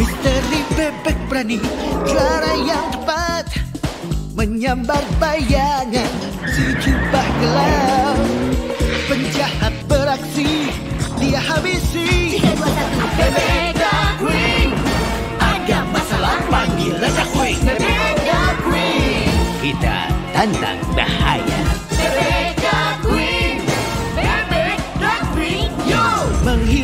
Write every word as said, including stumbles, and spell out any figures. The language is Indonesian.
Misteri bebek berani, cara yang tepat menyambar bayangan si jubah gelap. Penjahat beraksi, dia habisi. Tiga, dua, satu, Bebek McQueen. Ada masalah, panggil McQueen. Bebek McQueen. Kita tantang bahaya. Bebek McQueen. Bebek McQueen. Yo. Menghilang